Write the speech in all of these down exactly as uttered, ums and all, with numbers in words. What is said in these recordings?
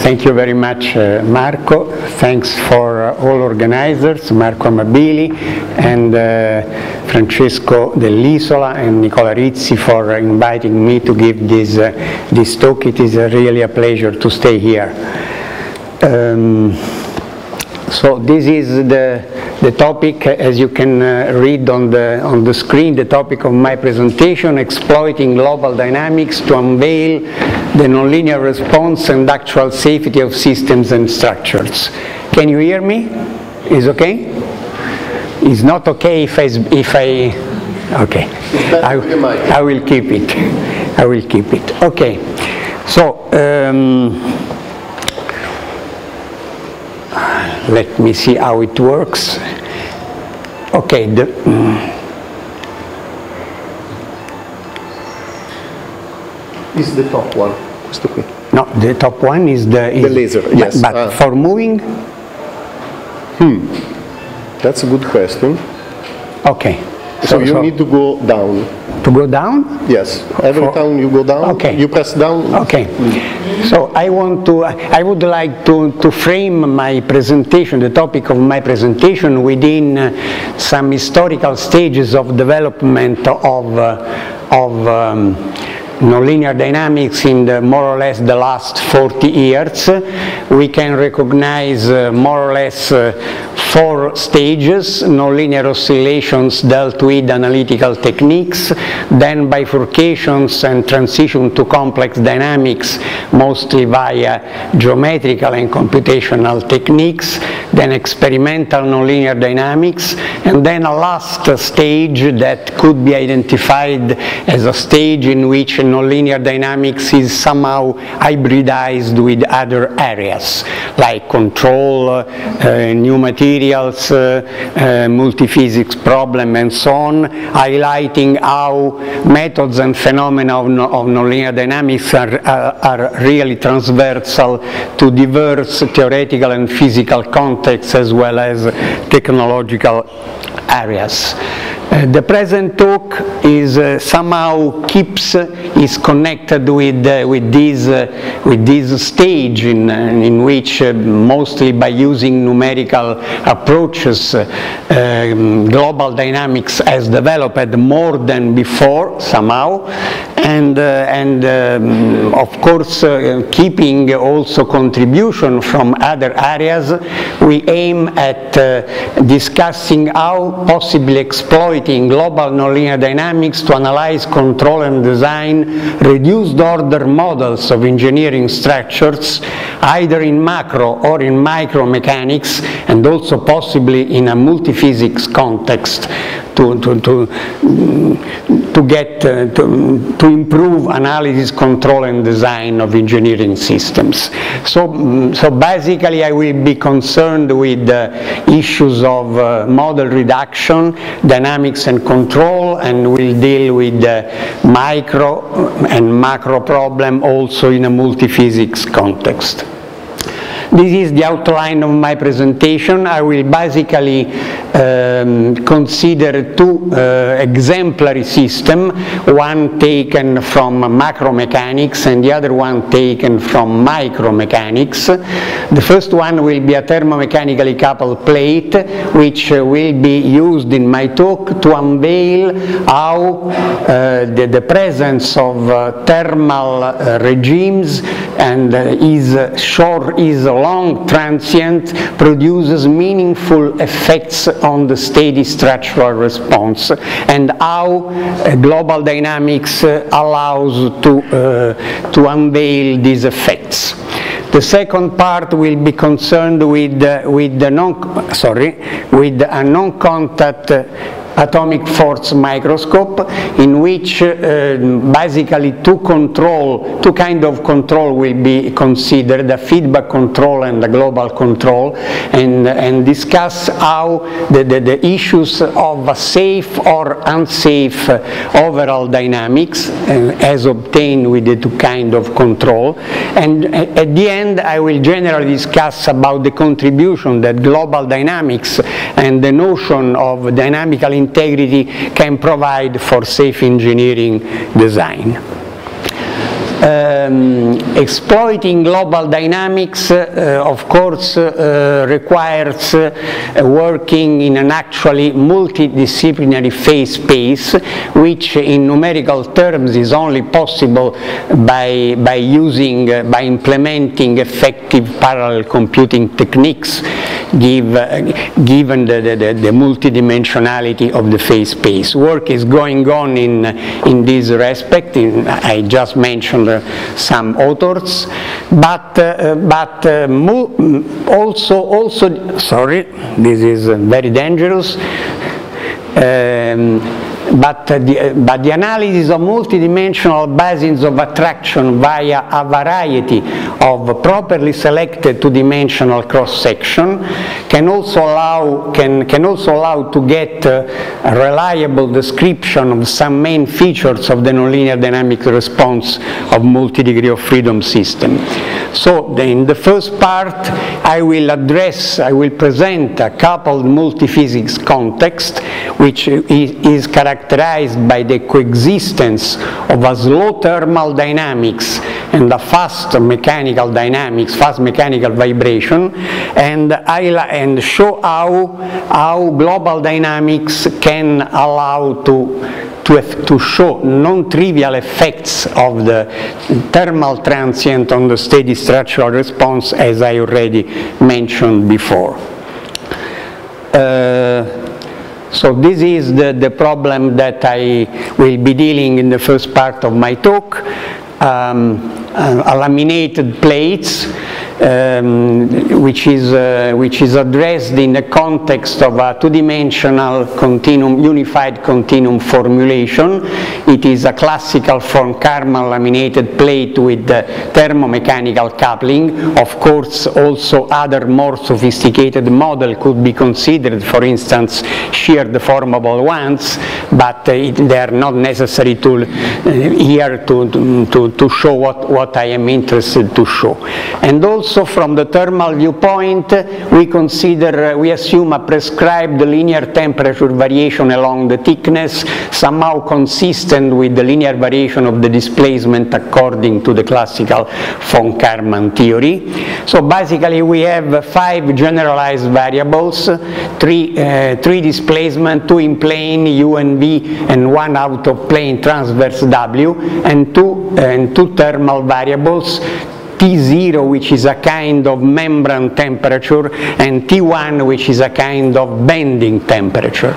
thank you very much, uh, Marco. Thanks for uh, all organizers, Marco Amabili and uh, Francesco Dell'Isola and Nicola Rizzi for uh, inviting me to give this, uh, this talk. It is uh, really a pleasure to stay here. Um, so this is the, the topic, as you can uh, read on the, on the screen, the topic of my presentation, exploiting global dynamics to unveil the nonlinear response and actual safety of systems and structures. Can you hear me? Is okay? It's not okay if I, if I okay. I, I will keep it. I will keep it. Okay. So, um, let me see how it works. Okay. The, um, Is the top one. Questo qui. No, the top one is the, is, the laser, yes. But, but ah. for moving? Hmm. That's a good question. Okay. So, So you so need to go down. To go down? Yes. Every For, time you go down, okay. you press down. Okay. So I want to, I would like to, to frame my presentation, the topic of my presentation within uh, some historical stages of development of, uh, of um, nonlinear dynamics in the, more or less the last forty years. We can recognize uh, more or less uh, four stages: nonlinear oscillations dealt with analytical techniques, then bifurcations and transition to complex dynamics, mostly via geometrical and computational techniques, then experimental nonlinear dynamics, and then a last stage that could be identified as a stage in which nonlinear dynamics is somehow hybridized with other areas, like control, uh, uh, new materials, uh, uh, multi-physics problem, and so on, highlighting how methods and phenomena of, no, of nonlinear dynamics are, are, are really transversal to diverse theoretical and physical contexts as well as technological areas. Uh, the present talk is uh, somehow keeps uh, is connected with uh, with this uh, with this stage in uh, in which uh, mostly by using numerical approaches uh, um, global dynamics has developed more than before somehow, and uh, and um, of course uh, keeping also contribution from other areas. We aim at uh, discussing how possibly exploit global nonlinear dynamics to analyze, control and design reduced order models of engineering structures, either in macro or in micro mechanics, and also possibly in a multi-physics context, to, to, to, to get uh, to, to improve analysis, control and design of engineering systems. So, so basically I will be concerned with uh, issues of uh, model reduction, dynamics and control, and will deal with the micro and macro problem also in a multi-physics context. This is the outline of my presentation. I will basically um, consider two uh, exemplary systems, one taken from macro mechanics and the other one taken from micro mechanics. The first one will be a thermomechanically coupled plate, which uh, will be used in my talk to unveil how uh, the, the presence of uh, thermal uh, regimes and uh, is uh, short, is long transient, produces meaningful effects on the steady structural response, and how uh, global dynamics uh, allows to, uh, to unveil these effects. The second part will be concerned with, uh, with, the non, sorry, with a non-contact uh, atomic force microscope, in which uh, basically two control, two kind of control will be considered, a feedback control and a global control, and, and discuss how the, the, the issues of a safe or unsafe uh, overall dynamics uh, as obtained with the two kind of control. And uh, at the end I will generally discuss about the contribution that global dynamics and the notion of dynamical integrity can provide for safe engineering design. Um, exploiting global dynamics, uh, of course, uh, requires uh, working in an actually multidisciplinary phase space, which in numerical terms is only possible by, by using, uh, by implementing effective parallel computing techniques, give, uh, given the, the, the multidimensionality of the phase space. Work is going on in, in this respect. In, I just mentioned uh, some authors, but uh, but uh, also also sorry, this is uh, very dangerous. Um, But, uh, the, uh, but the analysis of multidimensional basins of attraction via a variety of properly selected two-dimensional cross-section can also allow can, can also allow to get uh, a reliable description of some main features of the nonlinear dynamic response of multi-degree of freedom system. So in the first part I will address, I will present a coupled multiphysics context which is, is characterized by the coexistence of a slow thermal dynamics and a fast mechanical dynamics, fast mechanical vibration, and, I, and show how, how global dynamics can allow to To, to show non-trivial effects of the thermal transient on the steady structural response, as I already mentioned before. Uh, so this is the, the problem that I will be dealing in the first part of my talk. Um, uh, laminated plates, um, which is uh, which is addressed in the context of a two-dimensional continuum, unified continuum formulation. It is a classical von Karman laminated plate with the thermomechanical coupling. Of course, also other more sophisticated model could be considered, for instance, shear deformable ones, but uh, it, they are not necessary to uh, here to, to to show what what I am interested to show. And also from the thermal viewpoint, we consider, uh, we assume a prescribed linear temperature variation along the thickness, somehow consistent with the linear variation of the displacement according to the classical von Karman theory. So basically we have five generalized variables, three, uh, three displacement, two in plane U and V, and one out of plane transverse W, and two, uh, and two thermal variables, T zero, which is a kind of membrane temperature, and T one, which is a kind of bending temperature.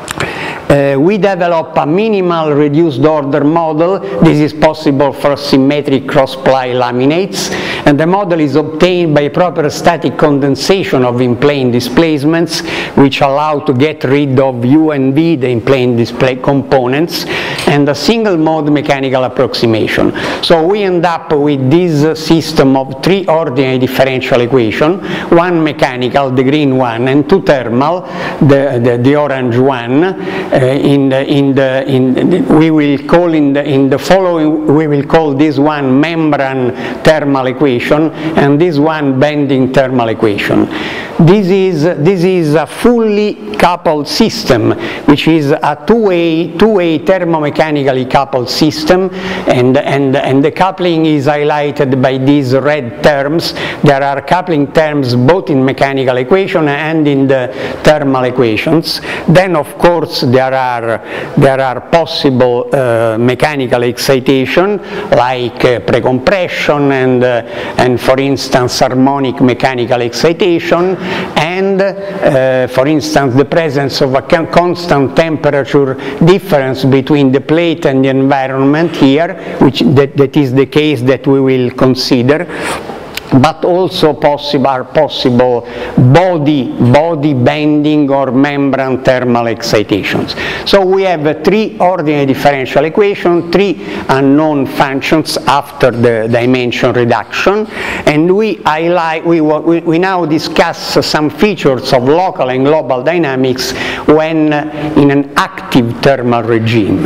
Uh, we develop a minimal reduced order model. This is possible for symmetric cross-ply laminates, and the model is obtained by proper static condensation of in-plane displacements, which allow to get rid of U and V, the in-plane display components, and a single mode mechanical approximation. So we end up with this system of three ordinary differential equations, one mechanical, the green one, and two thermal, the, the, the orange one. Uh, in the, in the, in the, we will call in the, in the following, we will call this one membrane thermal equation, and this one bending thermal equation. This is, this is a fully coupled system, which is a two-way, two-way thermomechanically coupled system, and, and, and the coupling is highlighted by these red terms. There are coupling terms both in mechanical equation and in the thermal equations. Then, of course, there are, there are possible uh, mechanical excitation, like uh, precompression and, uh, and, for instance, harmonic mechanical excitation, and, uh, for instance, the presence of a constant temperature difference between the plate and the environment here, which that, that is the case that we will consider. But also possible are possible body body bending or membrane thermal excitations. So we have uh, three ordinary differential equations, three unknown functions after the dimension reduction, and we highlight we, we, we now discuss some features of local and global dynamics when uh, in an active thermal regime.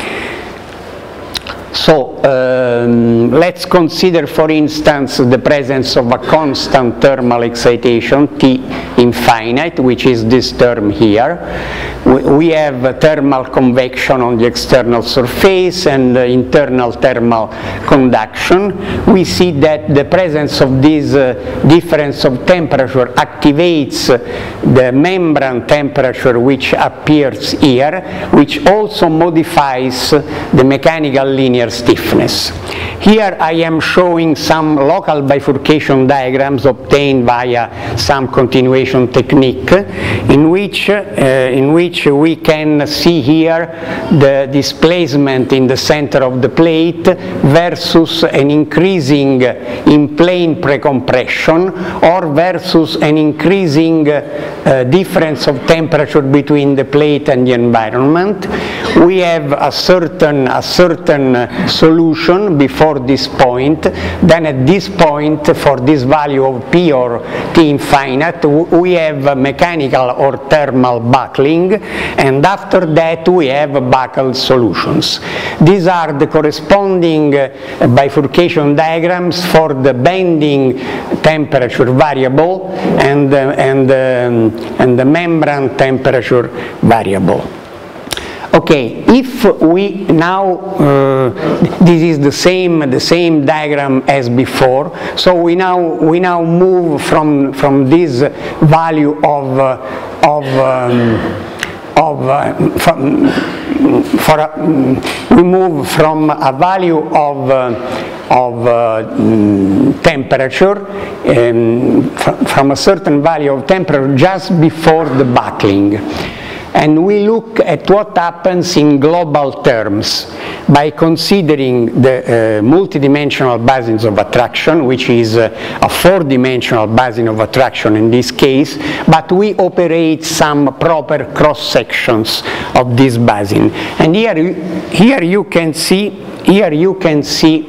So um, let's consider, for instance, the presence of a constant thermal excitation, T infinite, which is this term here. we, we have thermal convection on the external surface and uh, internal thermal conduction. We see that the presence of this uh, difference of temperature activates uh, the membrane temperature which appears here, which also modifies uh, the mechanical linear stiffness. Here I am showing some local bifurcation diagrams obtained via some continuation technique, in which, uh, in which we can see here the displacement in the center of the plate versus an increasing in plane precompression, or versus an increasing uh, difference of temperature between the plate and the environment. We have a certain, a certain solution before this point. Then at this point, for this value of P or T infinite, we have mechanical or thermal buckling, and after that we have buckled solutions. These are the corresponding uh, bifurcation diagrams for the bending temperature variable and, uh, and, um, and the membrane temperature variable. Okay, if we now, uh, this is the same, the same diagram as before, so we now, we now move from, from this value of, uh, of, um, of uh, from, for a, we move from a value of, uh, of uh, temperature, um, fr from a certain value of temperature just before the buckling. And we look at what happens in global terms by considering the uh, multidimensional basins of attraction, which is uh, a four-dimensional basin of attraction in this case, but we operate some proper cross-sections of this basin. And here, here you can see, here you can see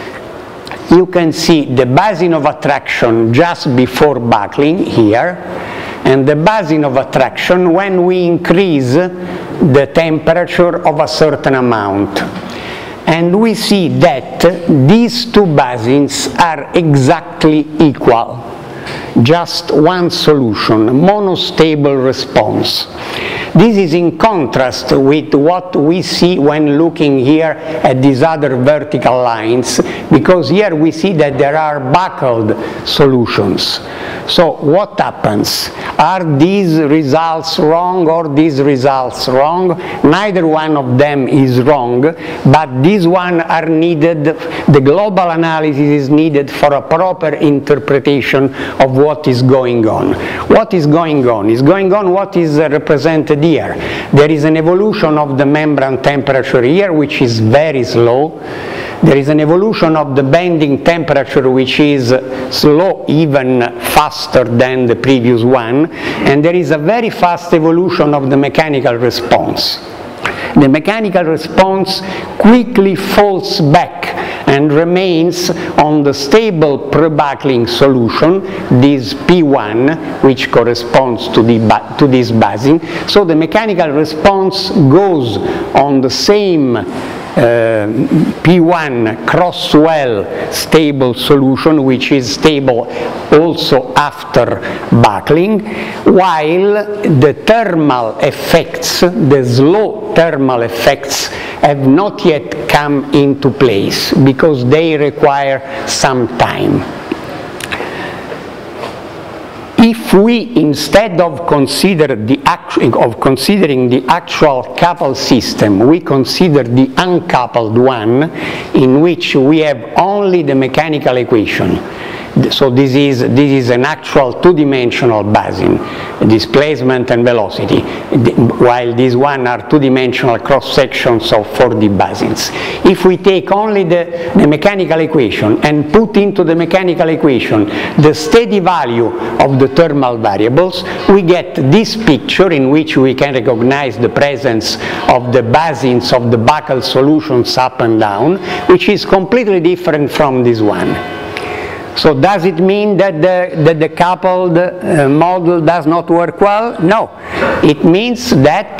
you can see the basin of attraction just before buckling here, and the basin of attraction when we increase the temperature of a certain amount. And we see that these two basins are exactly equal. Just one solution, monostable response. This is in contrast with what we see when looking here at these other vertical lines, because here we see that there are buckled solutions. So what happens? Are these results wrong or these results wrong? Neither one of them is wrong, but these one are needed, the global analysis is needed for a proper interpretation of what is going on. What is going on? Is going on what is represented here. There is an evolution of the membrane temperature here, which is very slow. There is an evolution of the bending temperature which is slow, even faster than the previous one, and there is a very fast evolution of the mechanical response. The mechanical response quickly falls back and remains on the stable pre-buckling solution, this P one, which corresponds to, the, to this basin. So the mechanical response goes on the same Uh, P one cross-well stable solution, which is stable also after buckling, while the thermal effects, the slow thermal effects, have not yet come into place because they require some time. If we, instead of, consider the of considering the actual coupled system, we consider the uncoupled one, in which we have only the mechanical equation. So this is, this is an actual two-dimensional basin, displacement and velocity, while these one are two-dimensional cross-sections of four D basins. If we take only the, the mechanical equation and put into the mechanical equation the steady value of the thermal variables, we get this picture in which we can recognize the presence of the basins of the buckled solutions up and down, which is completely different from this one. So does it mean that the, that the coupled uh, model does not work well? No. It means that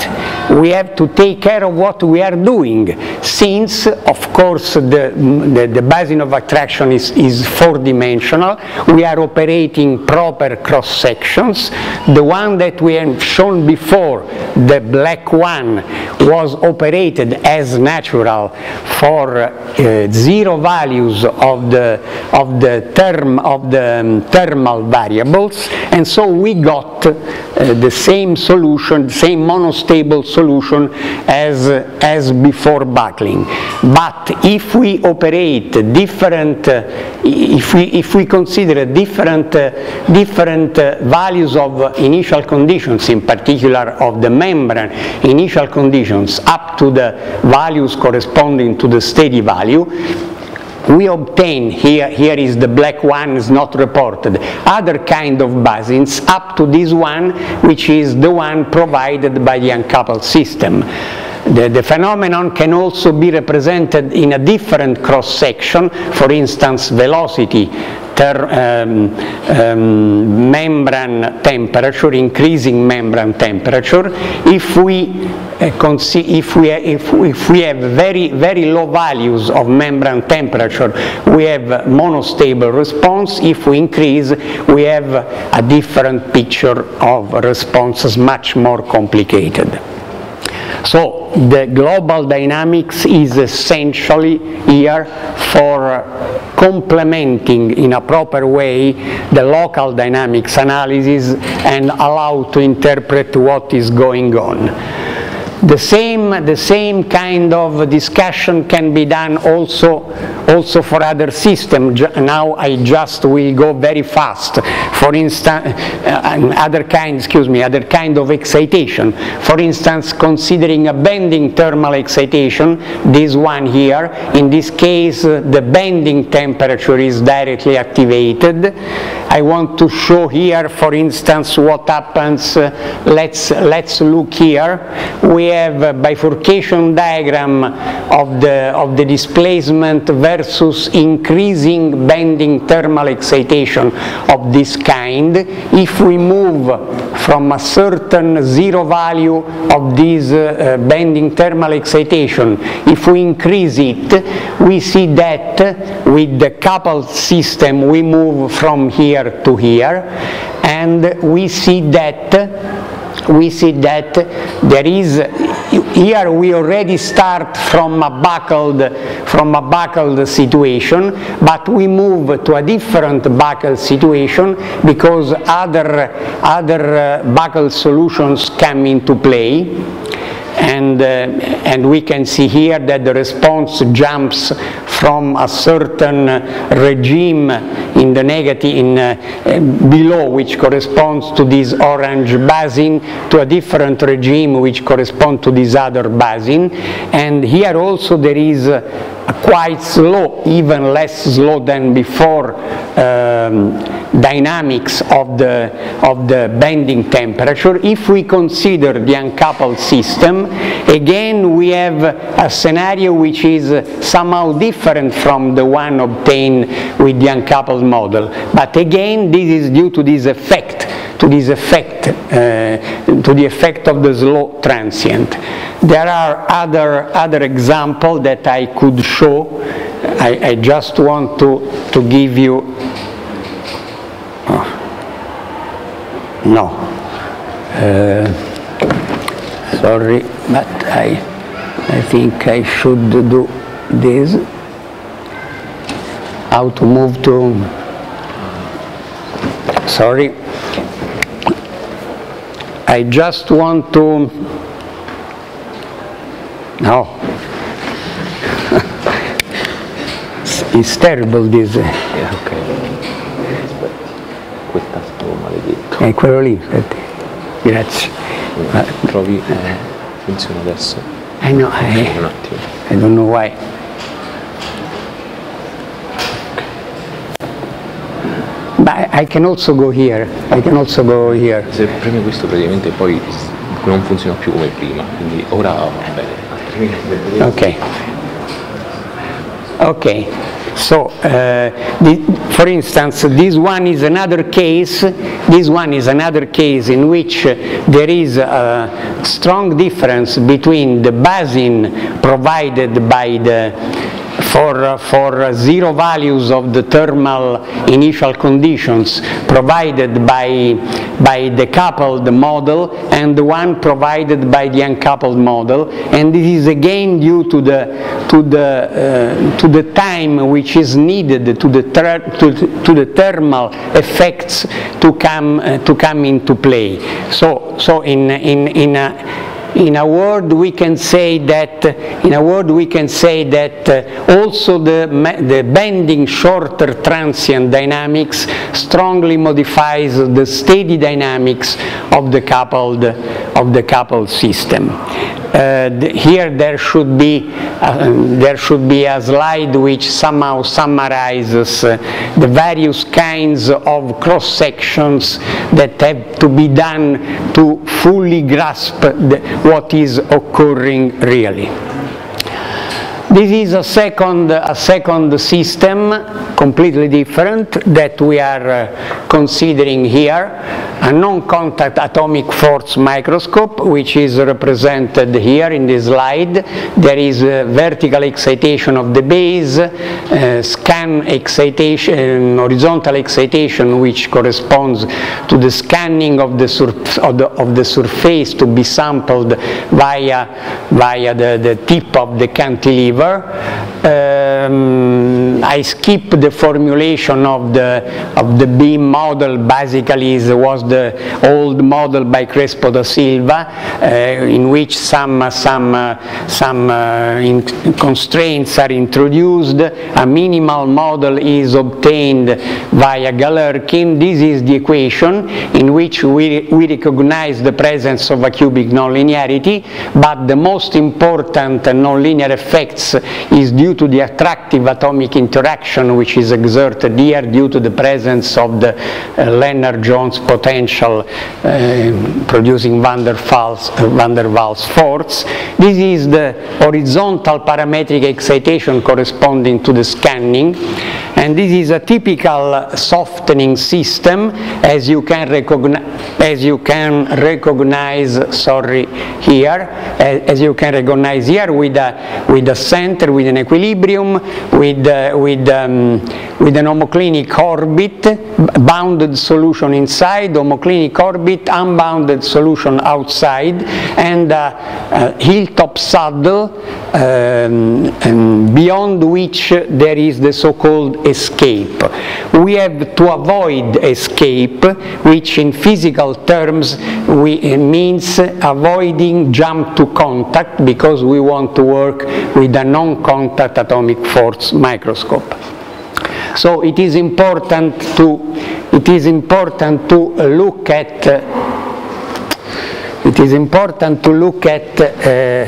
we have to take care of what we are doing, since, of course, the, the, the basin of attraction is, is four-dimensional. We are operating proper cross-sections. The one that we have shown before, the black one, was operated as natural for uh, zero values of the, of the, term, of the um, thermal variables, and so we got uh, the same solution, same monostable solution as, uh, as before buckling. But if we operate different, uh, if, we, if we consider different, uh, different uh, values of initial conditions, in particular of the membrane initial conditions, up to the values corresponding to the steady value, we obtain, here, here is the black one, is not reported, other kind of basins up to this one, which is the one provided by the uncoupled system. The, the phenomenon can also be represented in a different cross-section, for instance, velocity, ter, um, um, membrane temperature, increasing membrane temperature. If we, uh, if we, if, if we have very, very low values of membrane temperature, we have monostable response. If we increase, we have a different picture of responses, much more complicated. So the global dynamics is essentially here for complementing in a proper way the local dynamics analysis and allow to interpret what is going on. The same, the same kind of discussion can be done also, also for other systems. Now I just will go very fast. For instance, uh, other kind, excuse me, other kind of excitation. For instance, considering a bending thermal excitation, this one here. In this case, uh, the bending temperature is directly activated. I want to show here, for instance, what happens. Uh, let's let's look here. We have a bifurcation diagram of the, of the displacement versus increasing bending thermal excitation of this kind. If we move from a certain zero value of this uh, bending thermal excitation, if we increase it, we see that with the coupled system we move from here to here, and we see that we see that there is, here we already start from a buckled, from a buckled situation, but we move to a different buckled situation because other, other uh, buckled solutions come into play. And, uh, and we can see here that the response jumps from a certain regime in the negative, in, uh, below, which corresponds to this orange basin, to a different regime which corresponds to this other basin. And here also there is a quite slow, even less slow than before, um, dynamics of the, of the bending temperature. If we consider the uncoupled system, again we have a scenario which is somehow different from the one obtained with the uncoupled model. But again, this is due to this effect, to this effect, uh, to the effect of the slow transient. There are other, other examples that I could show. I, I just want to, to give you, oh, no, uh, sorry, but I, I think I should do this. How to move to, sorry, I just want to, no, it's terrible this. Yeah, ok. Quel tasto maledetto. È quello lì, aspetta. Grazie. Ma, Provi, eh, funziona adesso. I know, I, Un attimo. I don't know why. But I can also go here. I can also go here. Se premi questo praticamente poi non funziona più come prima, quindi ora va bene, altrimenti... Ok. Ok. So, uh, the, for instance, this one is another case, this one is another case in which uh, there is a strong difference between the basin provided by the For, uh, for uh, zero values of the thermal initial conditions provided by, by the coupled model and the one provided by the uncoupled model, and this is again due to the, to the, uh, to the time which is needed to the, to, to the thermal effects to come, uh, to come into play. So, so in, in, in a, In a word, we can say that. In a word, we can say that uh, also the the bending shorter transient dynamics strongly modifies the steady dynamics of the coupled of the coupled system. Uh, the, here there should be uh, there should be a slide which somehow summarizes uh, the various kinds of cross sections that have to be done to fully grasp the, what is occurring really. This is a second, a second system, completely different, that we are uh, considering here, a non-contact atomic force microscope, which is represented here in this slide. There is a vertical excitation of the base, uh, scan excitation, horizontal excitation, which corresponds to the scanning of the, sur of the, of the surface to be sampled via, via the, the tip of the cantilever. Um, I skip the formulation of the of the beam model. Basically, it was the old model by Crespo da Silva, uh, in which some some uh, some uh, in constraints are introduced. A minimal model is obtained via Galerkin. This is the equation in which we we recognize the presence of a cubic nonlinearity, but the most important nonlinear effects is due to the attractive atomic interaction which is exerted here due to the presence of the uh, Lennard-Jones potential uh, producing van der Waals, uh, van der Waals force. This is the horizontal parametric excitation corresponding to the scanning, and this is a typical softening system, as you can recognize, as you can recognize sorry here, as, as you can recognize here with a with a center, with an equilibrium, with uh, with um, with an homoclinic orbit, bounded solution inside, homoclinic orbit, unbounded solution outside, and uh, uh, hilltop saddle um, and beyond which there is the so-called escape. We have to avoid escape, which in physical terms we, uh, means avoiding jump to contact, because we want to work with a non-contact atomic force microscope. So it is important to it is important to look at uh, it is important to look at uh,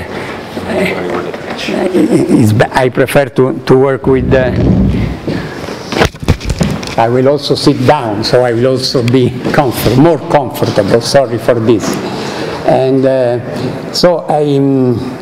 I prefer to, to work with the I will also sit down, so I will also be comfort, more comfortable. Sorry for this. And uh, so I. Um,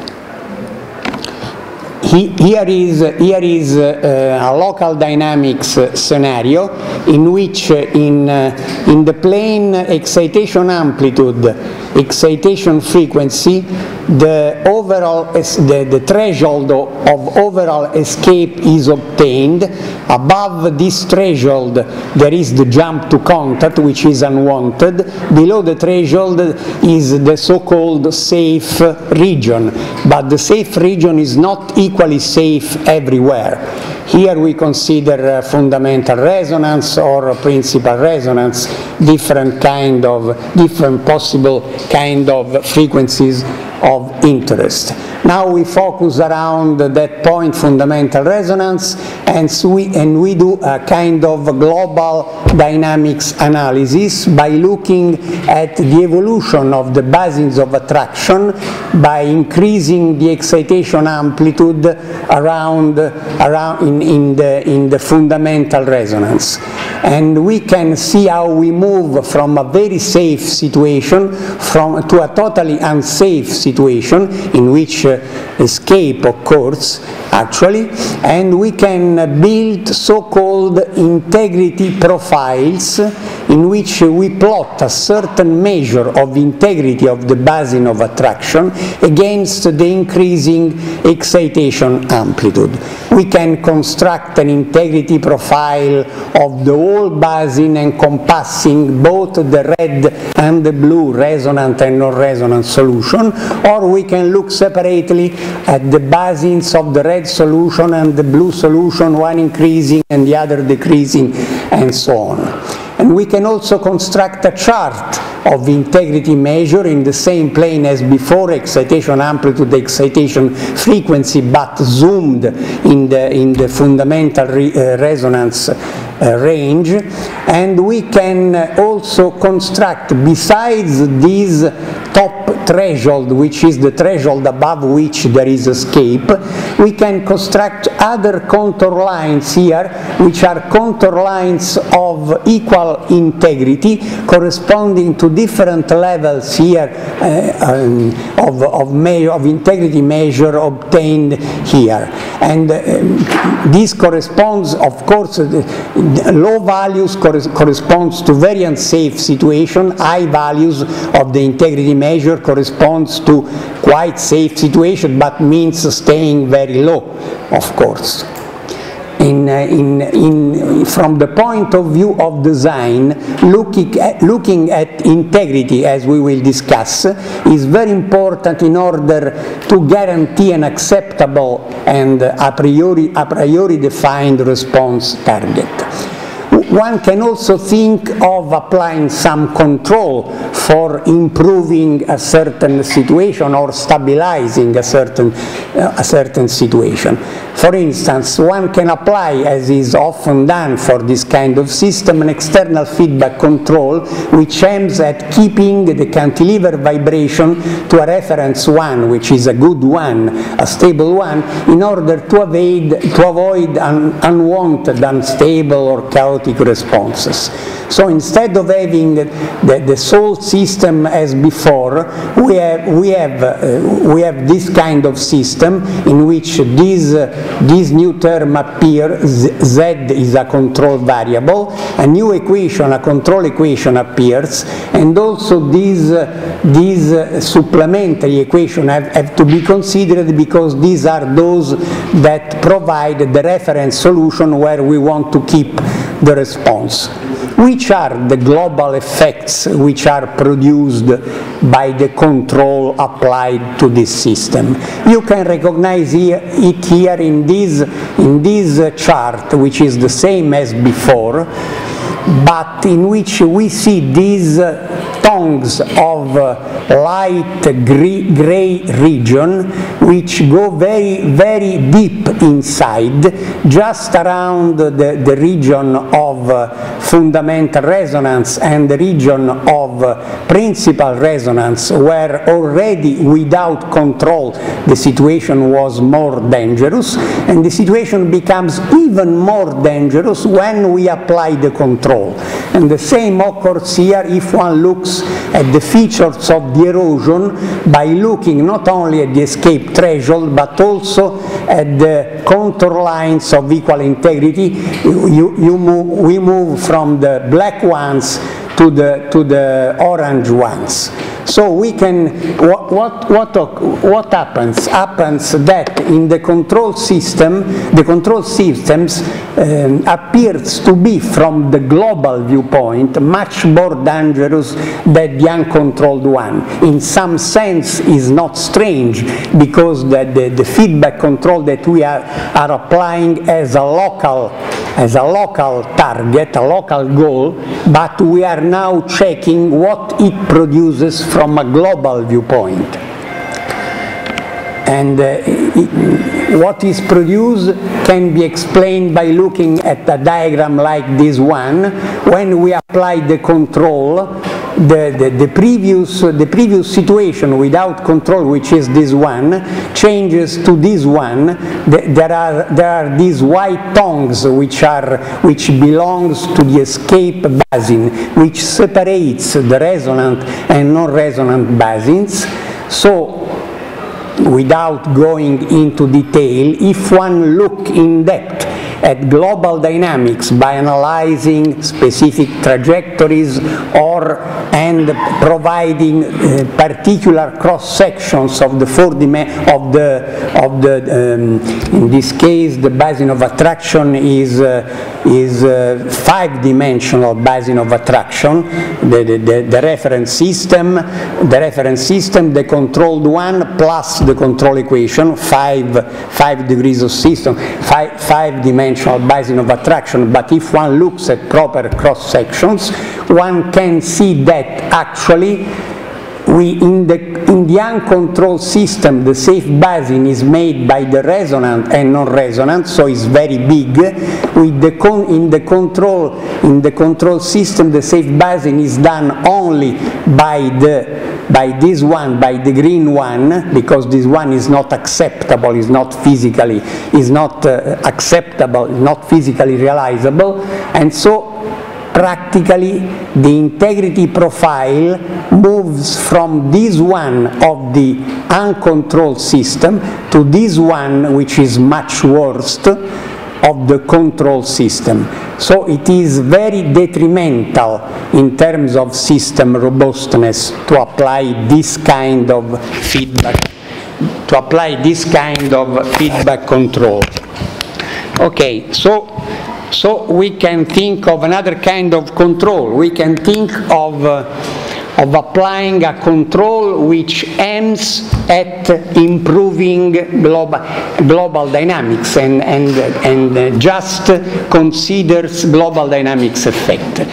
Here is, here is uh, a local dynamics scenario in which uh, in, uh, in the plane excitation amplitude, excitation frequency, the overall the, the threshold of overall escape is obtained. Above this threshold there is the jump to contact, which is unwanted. Below the threshold is the so-called safe region, but the safe region is not equally safe everywhere. Here we consider uh, fundamental resonance or principal resonance, different kind of, different possible kind of frequencies of interest. Now we focus around that point, fundamental resonance, and, so we, and we do a kind of global dynamics analysis by looking at the evolution of the basins of attraction by increasing the excitation amplitude around, around in, in, the, in the fundamental resonance. And we can see how we move from a very safe situation from, to a totally unsafe situation in which uh, escape occurs actually, and we can build so-called integrity profiles in which we plot a certain measure of integrity of the basin of attraction against the increasing excitation amplitude. We can construct an integrity profile of the whole basin encompassing both the red and the blue resonant and non-resonant solution, or we can look separately at the basins of the red solution and the blue solution, one increasing and the other decreasing, and so on. And we can also construct a chart of integrity measure in the same plane as before, excitation amplitude, excitation frequency, but zoomed in the, in the fundamental re, uh, resonance uh, range. And we can also construct, besides this top threshold, which is the threshold above which there is escape, we can construct other contour lines here, which are contour lines of equal integrity corresponding to different levels here uh, um, of, of, measure, of integrity measure obtained here. And uh, this corresponds, of course, uh, low values corres corresponds to very unsafe situation, high values of the integrity measure corresponds to quite safe situation, but means staying very low, of course. In, uh, in, in, from the point of view of design, looking at, looking at integrity, as we will discuss, is very important in order to guarantee an acceptable and a priori, a priori defined response target. One can also think of applying some control for improving a certain situation or stabilizing a certain, uh, a certain situation. For instance, one can apply, as is often done for this kind of system, an external feedback control which aims at keeping the cantilever vibration to a reference one, which is a good one, a stable one, in order to avoid, to avoid un unwanted, unstable or chaotic responses. So instead of having the, the sole system as before, we have, we, have, uh, we have this kind of system in which this, uh, this new term appears, Z is a control variable, a new equation, a control equation appears, and also these, uh, these uh, supplementary equations have, have to be considered because these are those that provide the reference solution where we want to keep the response. Which are the global effects which are produced by the control applied to this system? You can recognize here, it here in this, in this chart, which is the same as before, but in which we see these tongues of light gray region which go very, very deep inside, just around the, the region of uh, fundamental resonance and the region of uh, principal resonance, where already without control the situation was more dangerous, and the situation becomes even more dangerous when we apply the control. And the same occurs here if one looks at the features of the erosion by looking not only at the escape threshold but also at the contour lines of equal integrity. You, you move, we move from the black ones to the, to the orange ones. So we can, what, what, what, what happens? Happens that in the control system, the control systems um, appears to be from the global viewpoint much more dangerous than the uncontrolled one. In some sense is not strange because the, the, the feedback control that we are, are applying as a local as a local target, a local goal, but we are now checking what it produces from a global viewpoint. And uh, it, what is produced can be explained by looking at a diagram like this one. When we apply the control, the, the, the, previous, the previous situation without control, which is this one, changes to this one. There are, there are these white tongues which, are, which belongs to the escape basin, which separates the resonant and non-resonant basins. So without going into detail, if one look in depth at global dynamics by analyzing specific trajectories or and providing uh, particular cross sections of the four dimensions of the of the um, in this case the basin of attraction is uh, is uh, five dimensional basin of attraction, the, the, the, the reference system the reference system the controlled one plus the control equation, five five degrees of system, five five dimensional basin of attraction. But if one looks at proper cross sections, one can see that actually we in the in the uncontrolled system the safe basin is made by the resonant and non-resonant, so it's very big. With the con in the control in the control system the safe basin is done only by the by this one, by the green one, because this one is not acceptable, is not physically, is not uh, acceptable, not physically realizable, and so practically the integrity profile moves from this one of the uncontrolled system to this one, which is much worse, of the control system. So it is very detrimental in terms of system robustness to apply this kind of feedback, to apply this kind of feedback control. Okay, so so we can think of another kind of control. We can think of uh, of applying a control which aims at improving global, global dynamics and, and, and just considers global dynamics effect.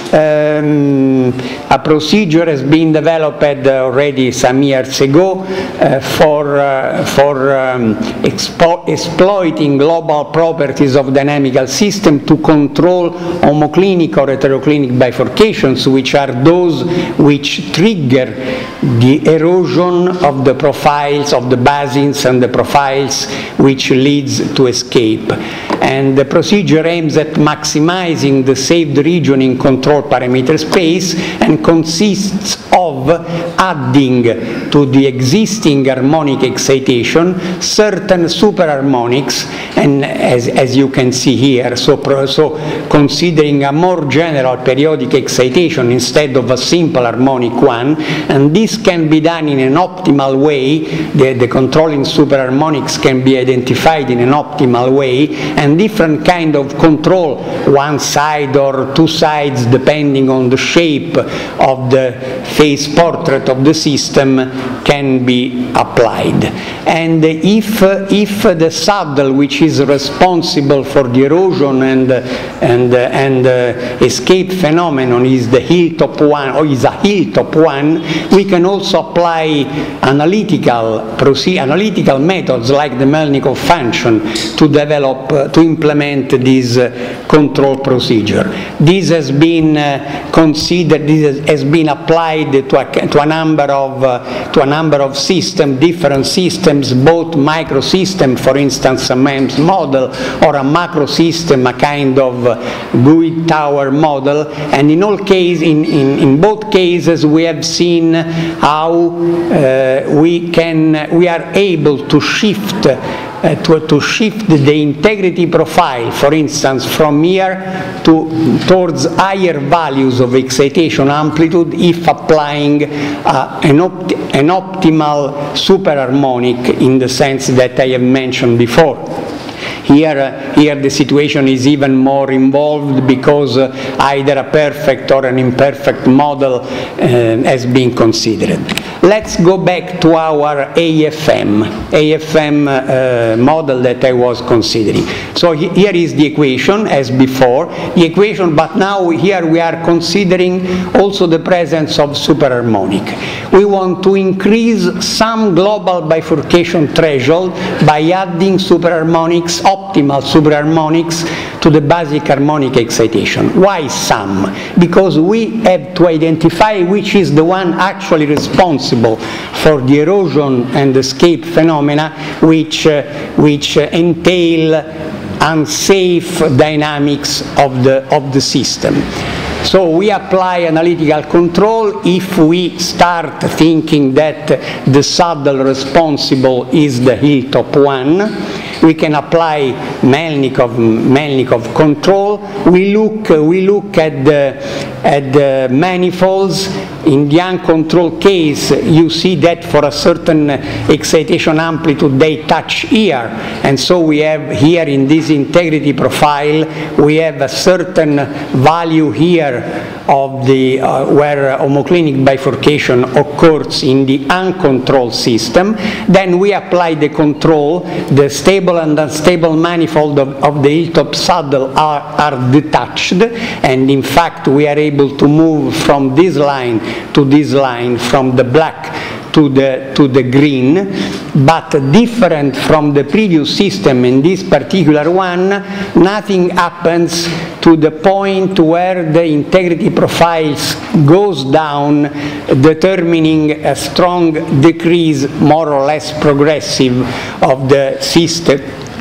Um, a procedure has been developed already some years ago uh, for, uh, for um, expo exploiting global properties of dynamical system to control homoclinic or heteroclinic bifurcations, which are those which trigger the erosion of the profiles of the basins and the profiles which leads to escape. And the procedure aims at maximizing the saved region in control parameter space and consists of adding to the existing harmonic excitation certain superharmonics, and as, as you can see here, so, so considering a more general periodic excitation instead of a simple harmonic one, and this can be done in an optimal way. The, the controlling superharmonics can be identified in an optimal way, and different kind of control, one side or two sides depending on the shape of the phase portrait of the system, can be applied. And if, if the saddle which is responsible for the erosion and, and, and uh, escape phenomenon is the hilltop one, or is a hilltop one, we can also apply analytical, analytical methods like the Melnikov function to develop, uh, to implement this uh, control procedure. This has been uh, considered, this has been applied to a, to a number of uh, to a number of systems, different systems, both microsystem, for instance a MEMS model, or a macro system, a kind of uh, Guid tower model, and in all cases, in, in, in both cases we have seen how uh, we can we are able to shift Uh, to, to shift the integrity profile, for instance, from here to towards higher values of excitation amplitude if applying uh, an, opt an optimal superharmonic in the sense that I have mentioned before. Here, uh, here the situation is even more involved because uh, either a perfect or an imperfect model uh, has been considered. Let's go back to our A F M, A F M uh, model that I was considering. So he, here is the equation as before, the equation, but now here we are considering also the presence of superharmonic. We want to increase some global bifurcation threshold by adding superharmonics, optimal superharmonics, to the basic harmonic excitation. Why some? Because we have to identify which is the one actually responsible for the erosion and escape phenomena which, uh, which uh, entail unsafe dynamics of the, of the system. So we apply analytical control if we start thinking that the saddle responsible is the hilltop one. We can apply Melnikov, Melnikov control. We look, we look at the, at the manifolds. In the uncontrolled case, you see that for a certain excitation amplitude they touch here, and so we have here in this integrity profile, we have a certain value here of the uh, where homoclinic bifurcation occurs in the uncontrolled system. Then we apply the control. The stable and unstable manifold of, of the hilltop saddle are, are detached, and in fact we are able to move from this line to this line, from the black to the, to the green, but different from the previous system in this particular one, nothing happens to the point where the integrity profiles goes down, determining a strong decrease, more or less progressive, of the system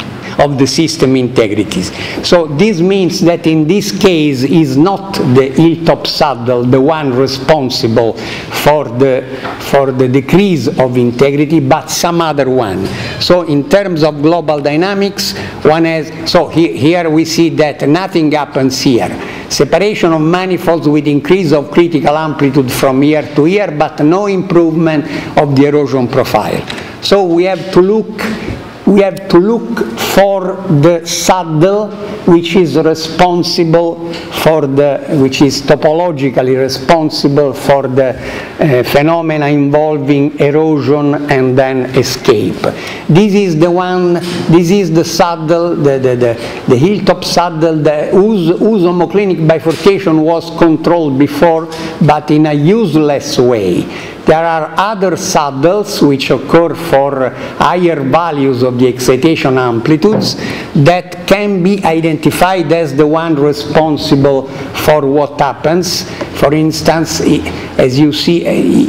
of the system integrities. So this means that in this case is not the hilltop saddle the one responsible for the, for the decrease of integrity, but some other one. So in terms of global dynamics, one has, so he, here we see that nothing happens here. Separation of manifolds with increase of critical amplitude from year to year, but no improvement of the erosion profile. So we have to look We have to look for the saddle which is responsible for the, which is topologically responsible for the uh, phenomena involving erosion and then escape. This is the one, this is the saddle, the, the, the, the hilltop saddle, the, whose, whose homoclinic bifurcation was controlled before, but in a useless way. There are other saddles which occur for higher values of the excitation amplitudes that can be identified as the one responsible for what happens. For instance, as you see,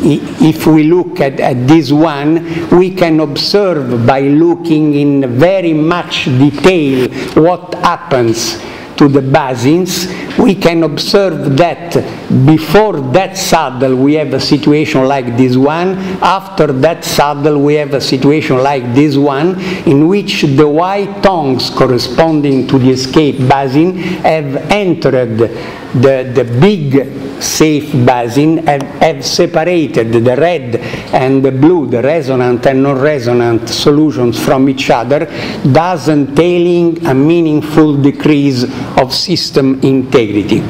if we look at, at this one, we can observe by looking in very much detail what happens to the basins. We can observe that before that saddle we have a situation like this one, after that saddle we have a situation like this one, in which the white tongues corresponding to the escape basin have entered the, the big safe basin, have, have separated the red and the blue, the resonant and non-resonant solutions from each other, thus entailing a meaningful decrease of system integrity.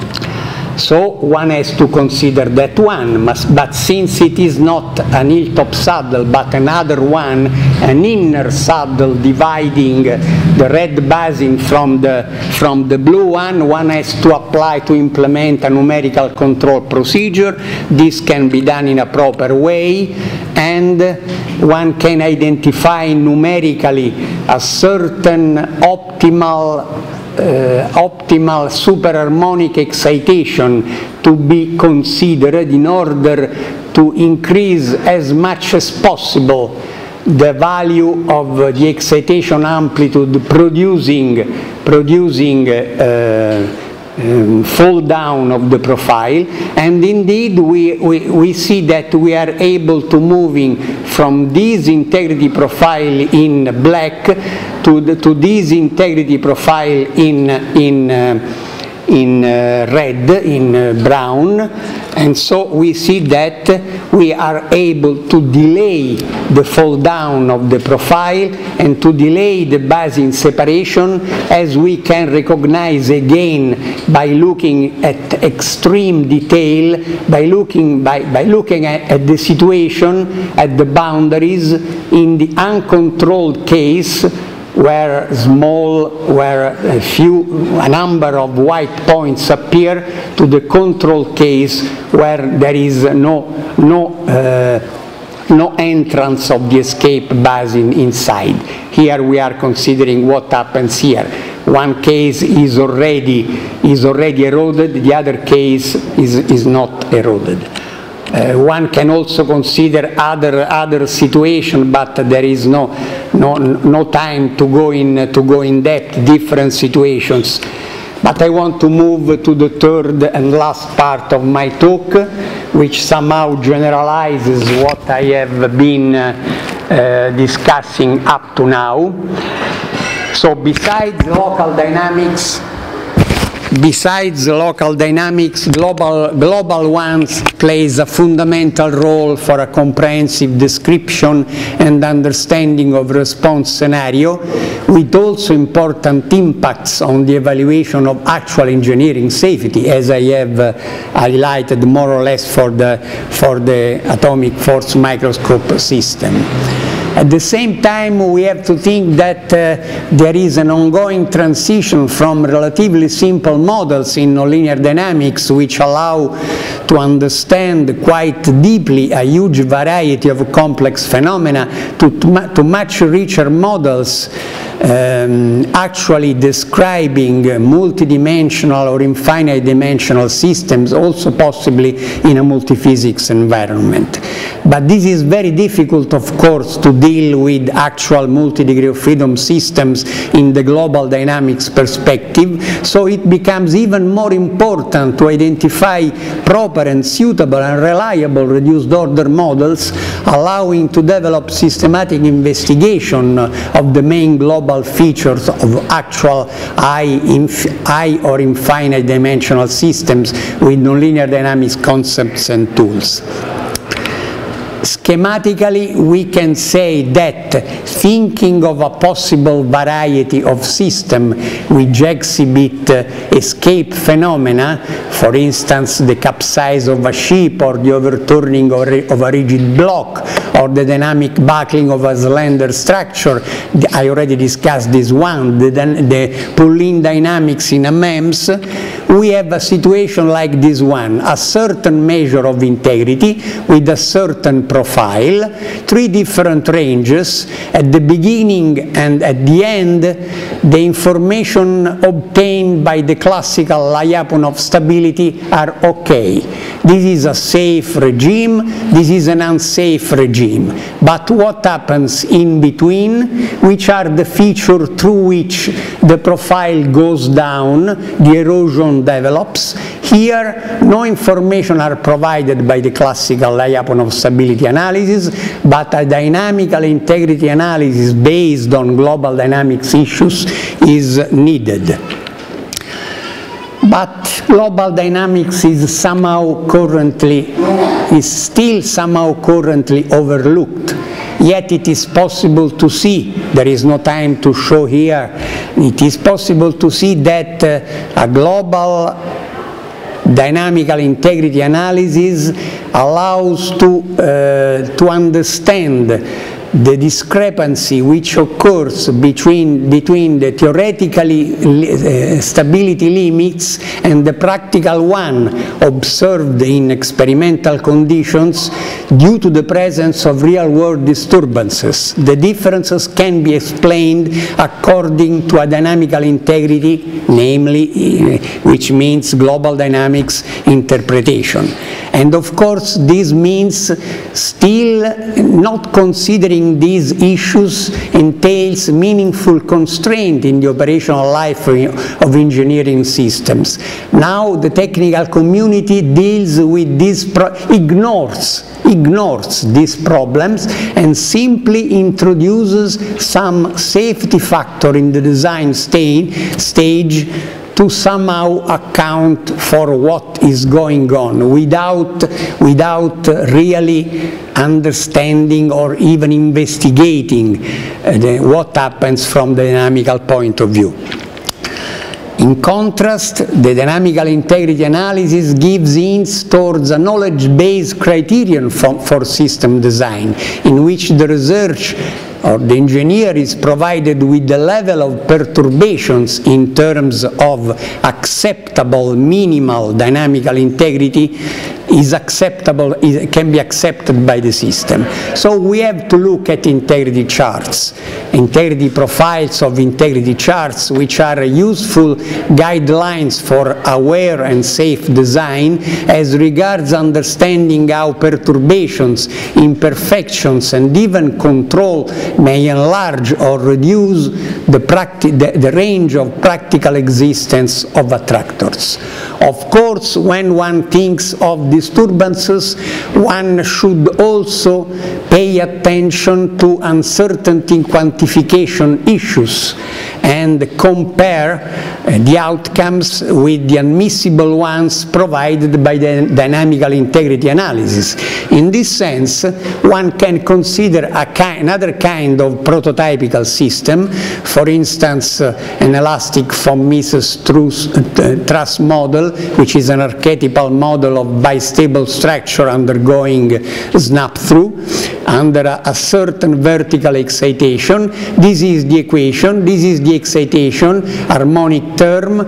So one has to consider that one, but since it is not an hilltop saddle but another one, an inner saddle dividing the red basin from the, from the blue one, one has to apply to implement a numerical control procedure. This can be done in a proper way, and one can identify numerically a certain optimal Uh, optimal superharmonic excitation to be considered in order to increase as much as possible the value of uh, the excitation amplitude producing, producing uh, Um, fall down of the profile, and indeed we, we, we see that we are able to moving from this integrity profile in black to, the, to this integrity profile in, in, uh, in uh, red, in uh, brown, and so we see that we are able to delay the fall down of the profile and to delay the basin separation, as we can recognize again by looking at extreme detail, by looking, by, by looking at, at the situation, at the boundaries in the uncontrolled case, where small, where a few, a number of white points appear, to the control case where there is no, no, uh, no entrance of the escape basin inside. Here we are considering what happens here. One case is already, is already eroded, the other case is, is not eroded. Uh, one can also consider other other situation, but there is no no no time to go in to go in depth. Different situations. But I want to move to the third and last part of my talk, which somehow generalizes what I have been uh, uh, discussing up to now. So besides local dynamics, Besides local dynamics, global, global ones plays a fundamental role for a comprehensive description and understanding of response scenario, with also important impacts on the evaluation of actual engineering safety, as I have uh, highlighted more or less for the, for the atomic force microscope system. At the same time, we have to think that uh, there is an ongoing transition from relatively simple models in nonlinear dynamics, which allow to understand quite deeply a huge variety of complex phenomena, to, to much richer models um, actually describing multidimensional or infinite dimensional systems, also possibly in a multiphysics environment. But this is very difficult, of course, to deal with actual multi-degree of freedom systems in the global dynamics perspective, so it becomes even more important to identify proper and suitable and reliable reduced order models, allowing to develop systematic investigation of the main global features of actual high, high or infinite dimensional systems with nonlinear dynamics concepts and tools. Schematically, we can say that thinking of a possible variety of systems which exhibit uh, escape phenomena, for instance the capsize of a ship or the overturning of a rigid block or the dynamic buckling of a slender structure, I already discussed this one, the, the pull-in dynamics in a MEMS, we have a situation like this one, a certain measure of integrity with a certain profile, three different ranges. At the beginning and at the end, the information obtained by the classical Lyapunov stability are okay. This is a safe regime, this is an unsafe regime. But what happens in between? Which are the features through which the profile goes down, the erosion develops? Here, no information are provided by the classical Lyapunov stability analysis, but a dynamical integrity analysis based on global dynamics issues is needed. But global dynamics is somehow currently, is still somehow currently overlooked. Yet it is possible to see, there is no time to show here, it is possible to see that uh, a global dynamical integrity analysis allows to, uh, to understand the discrepancy which occurs between, between the theoretically uh, stability limits and the practical one observed in experimental conditions due to the presence of real-world disturbances. The differences can be explained according to a dynamical integrity, namely, uh, which means global dynamics interpretation. And of course, this means still not considering these issues entails meaningful constraint in the operational life of engineering systems. Now the technical community deals with this, pro ignores, ignores these problems and simply introduces some safety factor in the design stage, stage to somehow account for what is going on without, without really understanding or even investigating uh, the, what happens from the dynamical point of view. In contrast, the dynamical integrity analysis gives hints towards a knowledge-based criterion for, for system design, in which the research or the engineer is provided with the level of perturbations in terms of acceptable minimal dynamical integrity is acceptable, is, can be accepted by the system. So we have to look at integrity charts, integrity profiles of integrity charts, which are useful guidelines for aware and safe design as regards understanding how perturbations, imperfections, and even control may enlarge or reduce the, the, the range of practical existence of attractors. Of course, when one thinks of disturbances, one should also pay attention to uncertainty quantification issues and compare uh, the outcomes with the admissible ones provided by the dynamical integrity analysis. In this sense, one can consider a ki another kind of prototypical system, for instance, uh, an elastic von Mises uh, truss model, which is an archetypal model of bistable structure undergoing snap-through under a, a certain vertical excitation. This is the equation, this is the excitation, harmonic term,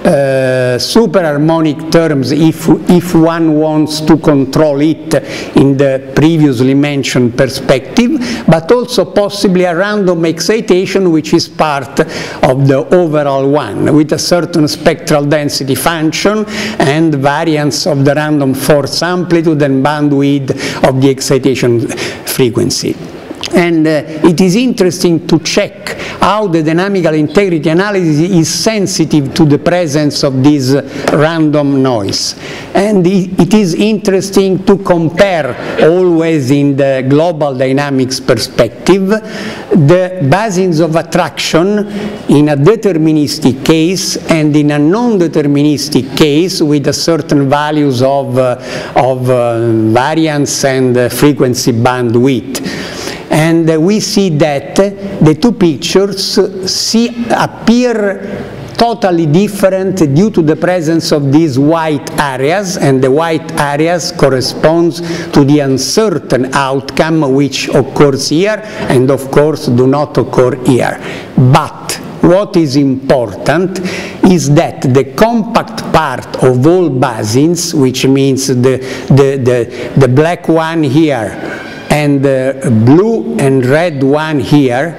uh, superharmonic terms if, if one wants to control it in the previously mentioned perspective, but also possibly a random excitation which is part of the overall one, with a certain spectral density function and variance of the random force amplitude and bandwidth of the excitation frequency. And uh, it is interesting to check how the dynamical integrity analysis is sensitive to the presence of this uh, random noise. And it, it is interesting to compare, always in the global dynamics perspective, the basins of attraction in a deterministic case and in a non-deterministic case with a certain values of, uh, of uh, variance and uh, frequency bandwidth. And uh, we see that the two pictures see, appear totally different due to the presence of these white areas, and the white areas corresponds to the uncertain outcome which occurs here and of course do not occur here. But what is important is that the compact part of all basins, which means the, the, the, the black one here and the blue and red one here,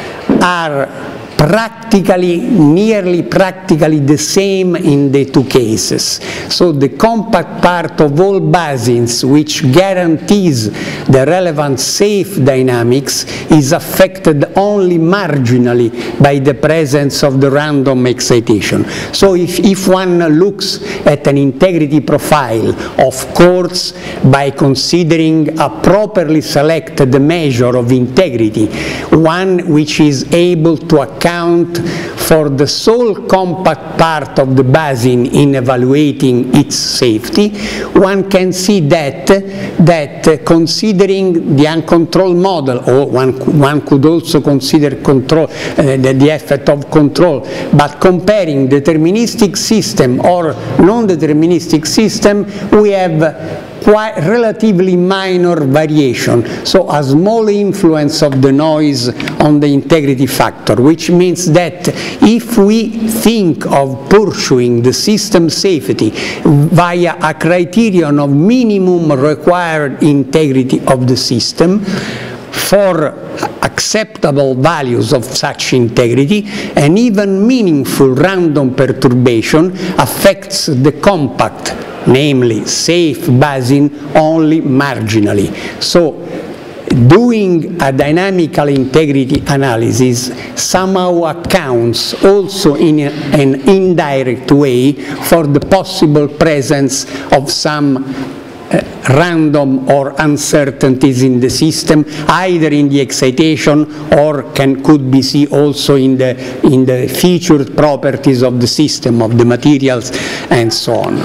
are practically, nearly practically the same in the two cases. So the compact part of all basins, which guarantees the relevant safe dynamics, is affected only marginally by the presence of the random excitation. So if, if one looks at an integrity profile, of course, by considering a properly selected measure of integrity, one which is able to account for the sole compact part of the basin in evaluating its safety, one can see that, that considering the uncontrolled model, or one, one could also consider control, uh, the, the effect of control, but comparing deterministic system or non-deterministic system, we have quite relatively minor variation, so a small influence of the noise on the integrity factor, which means that if we think of pursuing the system safety via a criterion of minimum required integrity of the system, for acceptable values of such integrity, an even meaningful random perturbation affects the compact, namely safe basin, only marginally. So doing a dynamical integrity analysis somehow accounts also in a, an indirect way for the possible presence of some Uh, random or uncertainties in the system, either in the excitation or can could be seen also in the in the featured properties of the system, of the materials, and so on.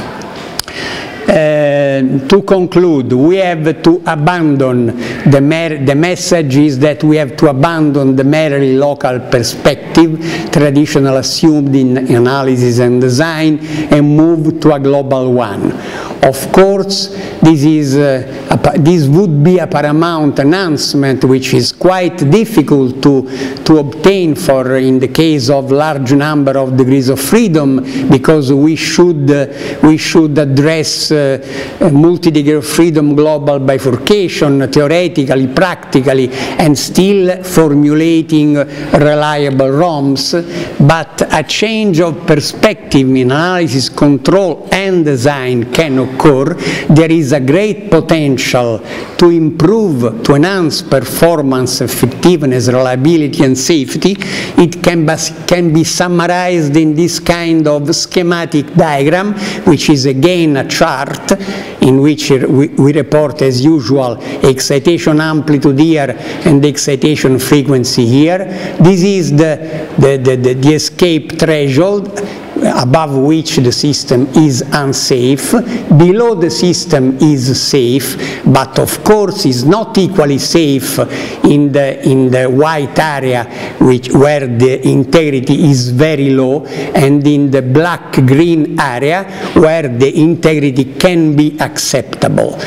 Uh, to conclude, we have to abandon the, mer the message is that we have to abandon the merely local perspective, traditional assumed in analysis and design, and move to a global one. Of course, this, is, uh, a, this would be a paramount announcement which is quite difficult to, to obtain for in the case of large number of degrees of freedom, because we should, uh, we should address uh, multi-degree of freedom global bifurcation theoretically, practically, and still formulating reliable ROMs, but a change of perspective in analysis, control, and design can occur. occur, there is a great potential to improve, to enhance performance, effectiveness, reliability, and safety. It can be, can be summarized in this kind of schematic diagram, which is again a chart in which we, we report, as usual, excitation amplitude here and excitation frequency here. This is the, the, the, the, the escape threshold, above which the system is unsafe. Below the system is safe, but of course is not equally safe in the, in the white area, which, where the integrity is very low, and in the black-green area, where the integrity can be acceptable.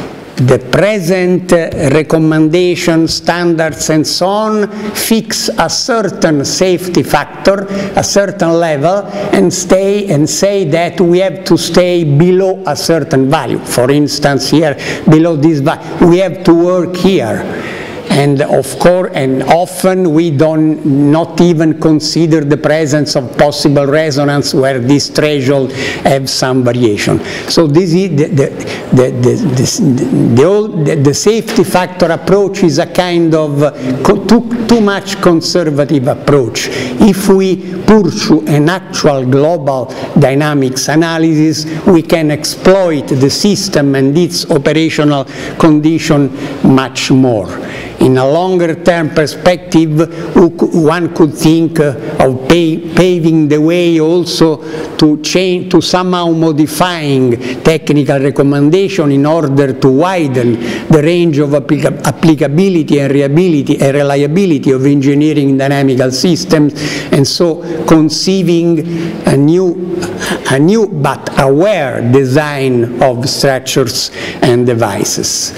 The present uh, recommendation, standards, and so on fix a certain safety factor, a certain level, and stay and say that we have to stay below a certain value. For instance, here below this value, we have to work here. And of course, and often we don't not even consider the presence of possible resonance where this threshold have some variation. So this is the the the the, the, the, old, the, the safety factor approach is a kind of too too much conservative approach. If we pursue an actual global dynamics analysis, we can exploit the system and its operational condition much more. In a longer-term perspective, one could think of paving the way also to change, to somehow modifying technical recommendation in order to widen the range of applica applicability and reliability, and reliability of engineering dynamical systems, and so conceiving a new, a new but aware design of structures and devices.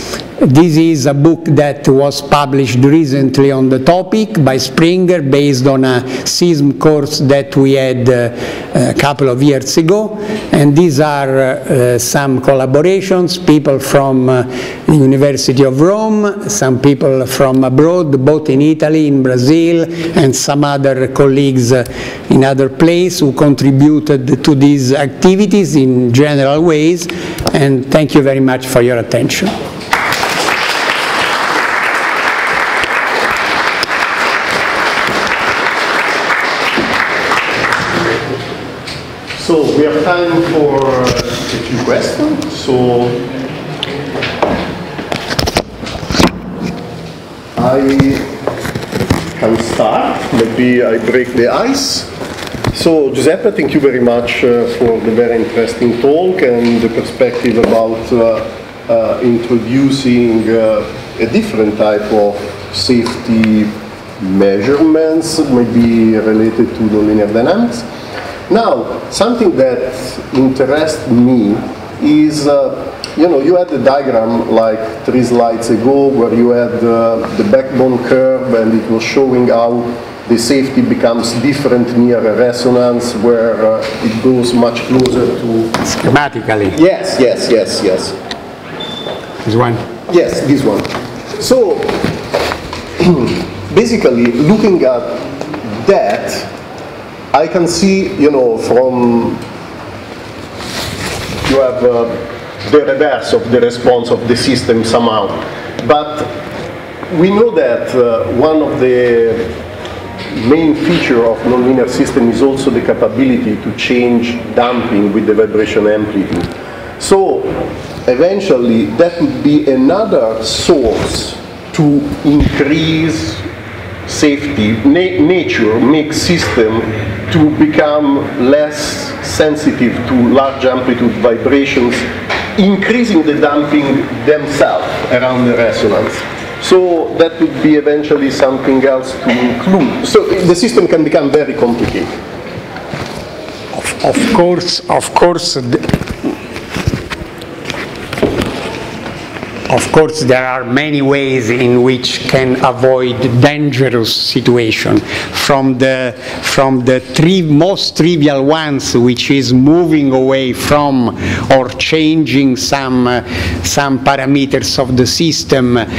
This is a book that was published recently on the topic by Springer, based on a SISM course that we had uh, a couple of years ago. And these are uh, some collaborations, people from uh, the University of Rome, some people from abroad, both in Italy, in Brazil, and some other colleagues uh, in other places who contributed to these activities in general ways. And thank you very much for your attention. So we have time for a few questions. So I can start. Maybe I break the ice. So Giuseppe, thank you very much uh, for the very interesting talk and the perspective about uh, uh, introducing uh, a different type of safety measurements, maybe related to nonlinear dynamics. Now, something that interests me is, uh, you know, you had a diagram like three slides ago where you had uh, the backbone curve, and it was showing how the safety becomes different near a resonance where uh, it goes much closer to... Schematically. Yes, yes, yes, yes. This one? Yes, this one. So, basically, looking at that, I can see, you know, from, you have uh, the reverse of the response of the system somehow. But we know that uh, one of the main features of nonlinear system is also the capability to change damping with the vibration amplitude. So eventually that would be another source to increase safety. Na nature makes system to become less sensitive to large amplitude vibrations, increasing the damping themselves around the resonance. So that would be eventually something else to include. So the system can become very complicated. Of, of course, of course. The Of course, there are many ways in which can avoid dangerous situation. From the from the three most trivial ones, which is moving away from or changing some uh, some parameters of the system, uh,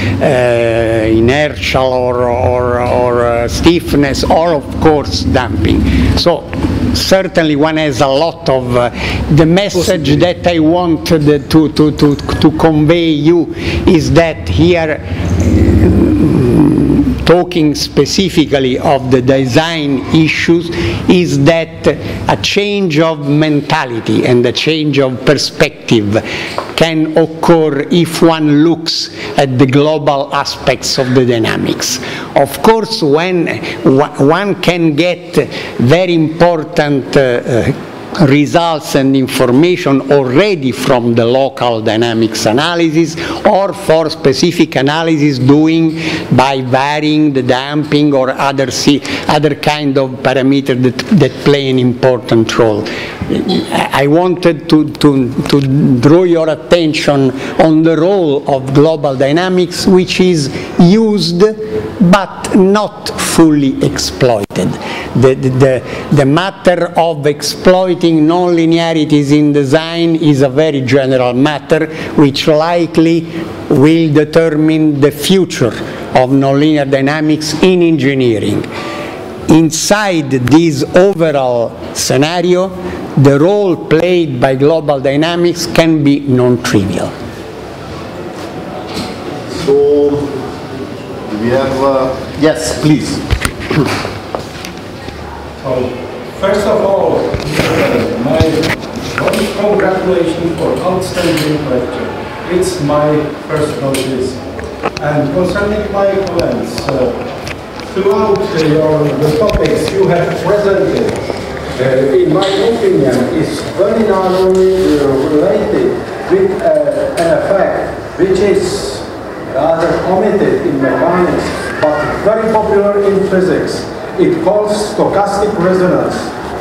inertial or or, or uh, stiffness, or of course damping. So certainly one has a lot of uh, the message that I wanted to, to, to, to convey you is that here, talking specifically of the design issues, is that a change of mentality and a change of perspective can occur if one looks at the global aspects of the dynamics. Of course, when one can get very important uh, results and information already from the local dynamics analysis or for specific analysis doing by varying the damping or other, other kind of parameters that, that play an important role. I wanted to, to, to draw your attention on the role of global dynamics, which is used but not fully exploited. The, the, the matter of exploiting non-linearities in design is a very general matter which likely will determine the future of nonlinear dynamics in engineering. Inside this overall scenario, the role played by global dynamics can be non-trivial. So, we have, uh, yes, please. So, first of all, uh, my most congratulations for outstanding lecture. It's my first notice. And concerning my comments, uh, throughout uh, your, the topics you have presented, uh, in my opinion, is very narrowly uh, related with uh, an effect which is rather omitted in mechanics, but very popular in physics. It calls stochastic resonance.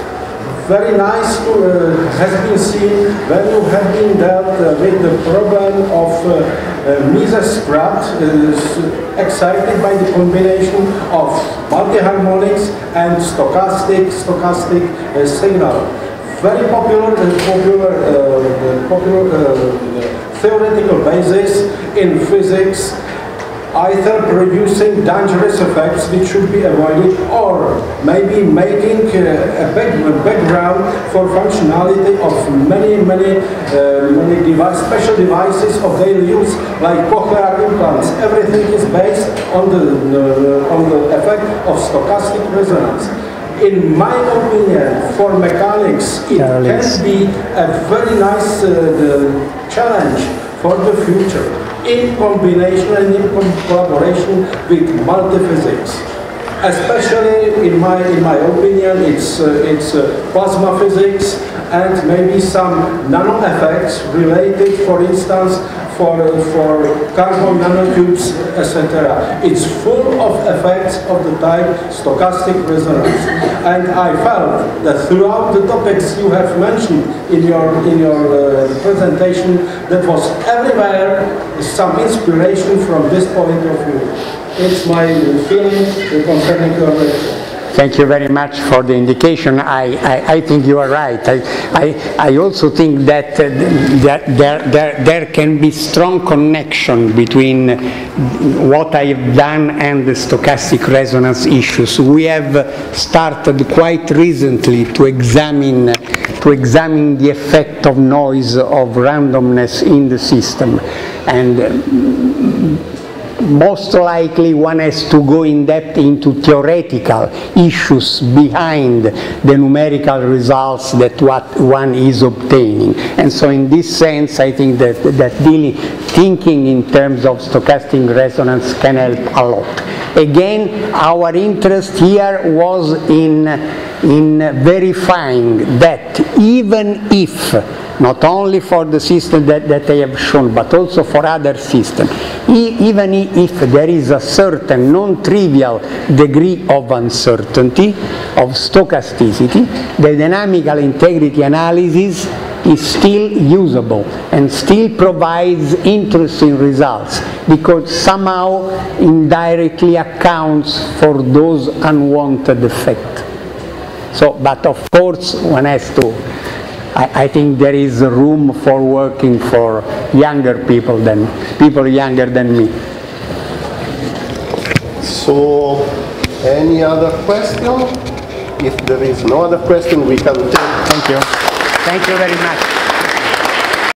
Very nice to, uh, has been seen when you have been dealt uh, with the problem of uh, uh, Mises-Pratt uh, excited by the combination of multiharmonics and stochastic stochastic uh, signal. Very popular, uh, popular, uh, popular uh, theoretical basis in physics, either producing dangerous effects which should be avoided, or maybe making uh, a back, background for functionality of many, many, uh, many device, special devices of daily use, like cochlear implants. Everything is based on the, uh, on the effect of stochastic resonance. In my opinion, for mechanics, it can be a very nice uh, challenge for the future, in combination and in collaboration with multiphysics. Especially, in my in my opinion, it's uh, it's uh, plasma physics and maybe some nano effects related, for instance, for for carbon nanotubes, et cetera. It's full of effects of the type stochastic resonance, and I felt that throughout the topics you have mentioned in your in your uh, presentation, that was everywhere some inspiration from this point of view. It's my feeling concerning your lecture. Thank you very much for the indication. I, I, I think you are right. I, I, I also think that, uh, that there, there, there can be strong connection between what I have done and the stochastic resonance issues. We have started quite recently to examine, to examine the effect of noise, of randomness in the system. And uh, most likely one has to go in depth into theoretical issues behind the numerical results that what one is obtaining. And so in this sense, I think that, that really thinking in terms of stochastic resonance can help a lot. Again, our interest here was in, in verifying that even if not only for the system that, that I have shown, but also for other systems. E even if there is a certain non-trivial degree of uncertainty, of stochasticity, the dynamical integrity analysis is still usable and still provides interesting results because somehow indirectly accounts for those unwanted effects. So, but of course one has to I, I think there is room for working for younger people than people younger than me. So, any other question? if there is no other question, we can take. Thank you. Thank you very much.